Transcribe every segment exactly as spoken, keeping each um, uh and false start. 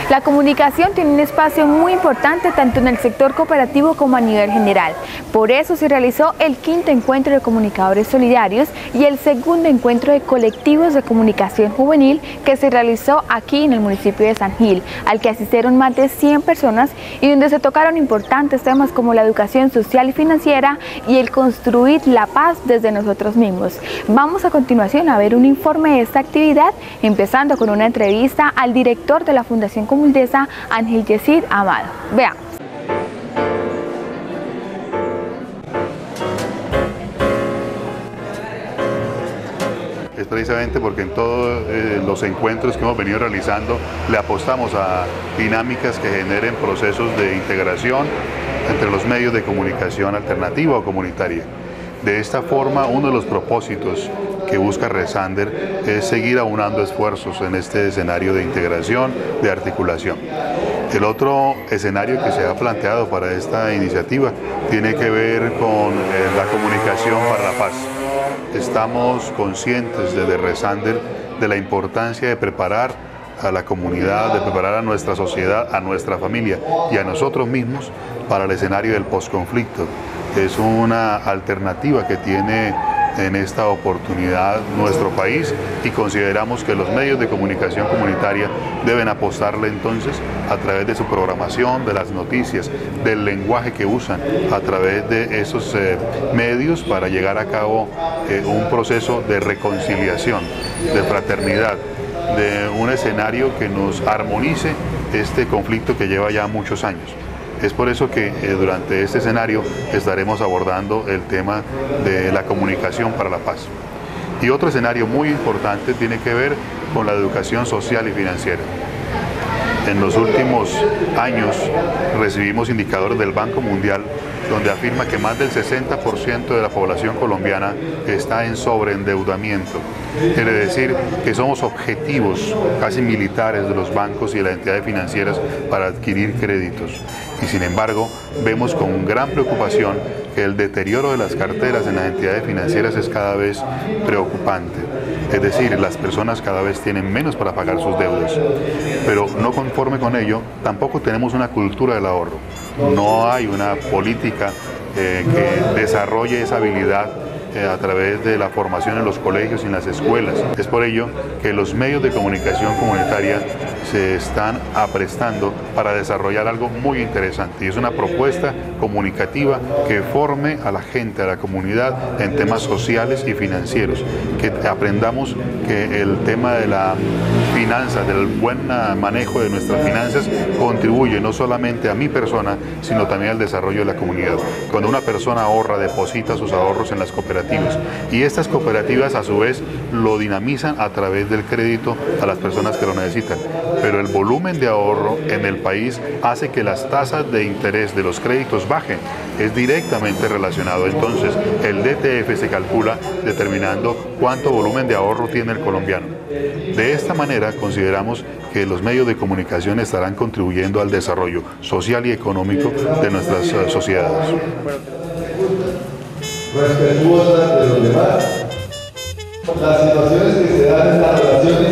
La comunicación tiene un espacio muy importante tanto en el sector cooperativo como a nivel general. Por eso se realizó el quinto encuentro de comunicadores solidarios y el segundo encuentro de colectivos de comunicación juvenil que se realizó aquí en el municipio de San Gil, al que asistieron más de cien personas y donde se tocaron importantes temas como la educación social y financiera y el construir la paz desde nosotros mismos. Vamos a continuación a ver un informe de esta actividad, empezando con una entrevista al director de la Fundación Comultesa, Ángel Yesid Amado. Veamos. Es precisamente porque en todos eh, los encuentros que hemos venido realizando le apostamos a dinámicas que generen procesos de integración entre los medios de comunicación alternativa o comunitaria. De esta forma, uno de los propósitos que busca Resander es seguir aunando esfuerzos en este escenario de integración, de articulación. El otro escenario que se ha planteado para esta iniciativa tiene que ver con eh, la comunicación para la paz. Estamos conscientes desde Resander de la importancia de preparar a la comunidad, de preparar a nuestra sociedad, a nuestra familia y a nosotros mismos para el escenario del posconflicto. Es una alternativa que tiene en esta oportunidad nuestro país y consideramos que los medios de comunicación comunitaria deben apostarle entonces a través de su programación, de las noticias, del lenguaje que usan a través de esos eh, medios para llegar a cabo eh, un proceso de reconciliación, de fraternidad, de un escenario que nos armonice este conflicto que lleva ya muchos años. Es por eso que eh, durante este escenario estaremos abordando el tema de la comunicación para la paz. Y otro escenario muy importante tiene que ver con la educación social y financiera. En los últimos años recibimos indicadores del Banco Mundial donde afirma que más del sesenta por ciento de la población colombiana está en sobreendeudamiento. Quiere decir que somos objetivos casi militares de los bancos y de las entidades financieras para adquirir créditos. Y sin embargo, vemos con gran preocupación que el deterioro de las carteras en las entidades financieras es cada vez preocupante. Es decir, las personas cada vez tienen menos para pagar sus deudas. Pero no conforme con ello, tampoco tenemos una cultura del ahorro. No hay una política eh, que desarrolle esa habilidad eh, a través de la formación en los colegios y en las escuelas. Es por ello que los medios de comunicación comunitaria se están aprestando para desarrollar algo muy interesante y es una propuesta comunicativa que forme a la gente, a la comunidad en temas sociales y financieros, que aprendamos que el tema de la finanza, del buen manejo de nuestras finanzas contribuye no solamente a mi persona, sino también al desarrollo de la comunidad. Cuando una persona ahorra, deposita sus ahorros en las cooperativas y estas cooperativas a su vez lo dinamizan a través del crédito a las personas que lo necesitan. Pero el volumen de ahorro en el país hace que las tasas de interés de los créditos bajen. Es directamente relacionado. Entonces, el D T F se calcula determinando cuánto volumen de ahorro tiene el colombiano. De esta manera, consideramos que los medios de comunicación estarán contribuyendo al desarrollo social y económico de nuestras uh, sociedades. Respetuosas de los demás, las situaciones que se dan en las relaciones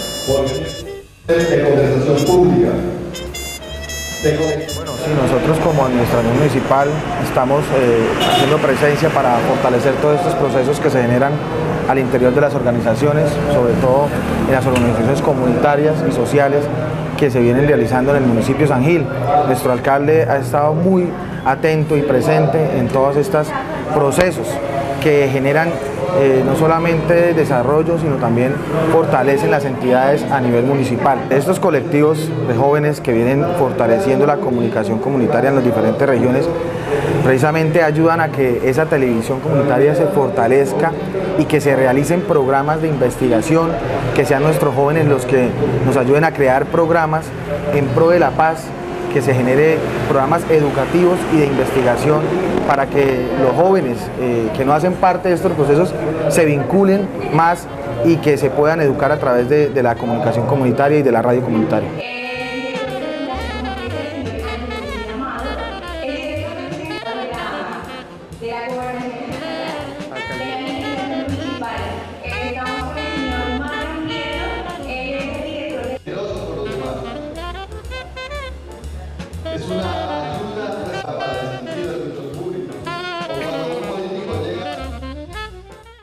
de conversación pública. Bueno, sí, nosotros como administración municipal estamos eh, haciendo presencia para fortalecer todos estos procesos que se generan al interior de las organizaciones, sobre todo en las organizaciones comunitarias y sociales que se vienen realizando en el municipio de San Gil. Nuestro alcalde ha estado muy atento y presente en todos estos procesos que generan Eh, no solamente desarrollo, sino también fortalecen las entidades a nivel municipal. Estos colectivos de jóvenes que vienen fortaleciendo la comunicación comunitaria en las diferentes regiones, precisamente ayudan a que esa televisión comunitaria se fortalezca y que se realicen programas de investigación, que sean nuestros jóvenes los que nos ayuden a crear programas en pro de la paz, que se genere programas educativos y de investigación para que los jóvenes eh, que no hacen parte de estos procesos se vinculen más y que se puedan educar a través de, de la comunicación comunitaria y de la radio comunitaria.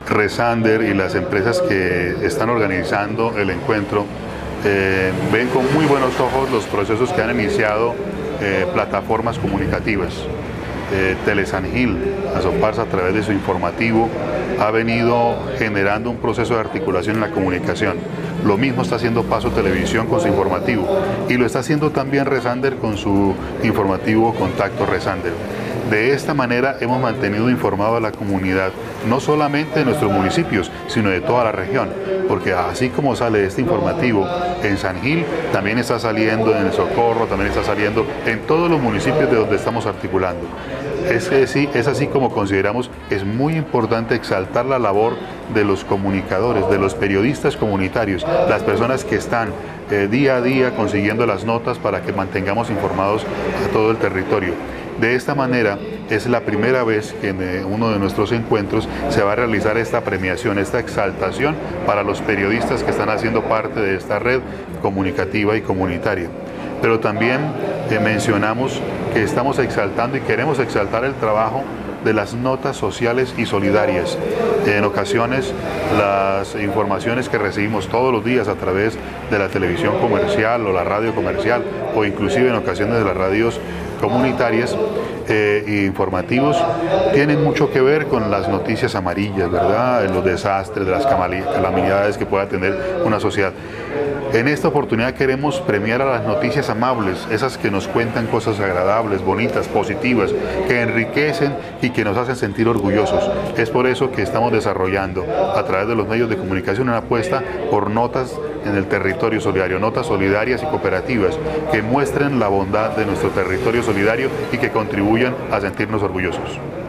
Resander y las empresas que están organizando el encuentro eh, ven con muy buenos ojos los procesos que han iniciado eh, plataformas comunicativas. Eh, Telesan-Gil, Asoparsa, a través de su informativo, ha venido generando un proceso de articulación en la comunicación. Lo mismo está haciendo Paso Televisión con su informativo y lo está haciendo también Resander con su informativo Contacto Resander. De esta manera hemos mantenido informado a la comunidad, no solamente de nuestros municipios, sino de toda la región, porque así como sale este informativo en San Gil, también está saliendo en El Socorro, también está saliendo en todos los municipios de donde estamos articulando. Es, así, es así como consideramos que es muy importante exaltar la labor de los comunicadores, de los periodistas comunitarios, las personas que están eh, día a día consiguiendo las notas para que mantengamos informados a todo el territorio. De esta manera, es la primera vez que en uno de nuestros encuentros se va a realizar esta premiación, esta exaltación para los periodistas que están haciendo parte de esta red comunicativa y comunitaria. Pero también eh, mencionamos que estamos exaltando y queremos exaltar el trabajo de las notas sociales y solidarias. En ocasiones, las informaciones que recibimos todos los días a través de la televisión comercial o la radio comercial, o inclusive en ocasiones de las radios comunitarias eh, e informativos, tienen mucho que ver con las noticias amarillas, ¿verdad? Los desastres, de las calamidades que pueda tener una sociedad. En esta oportunidad queremos premiar a las noticias amables, esas que nos cuentan cosas agradables, bonitas, positivas, que enriquecen y que nos hacen sentir orgullosos. Es por eso que estamos desarrollando a través de los medios de comunicación una apuesta por notas en el territorio solidario, notas solidarias y cooperativas que muestren la bondad de nuestro territorio solidario y que contribuyan a sentirnos orgullosos.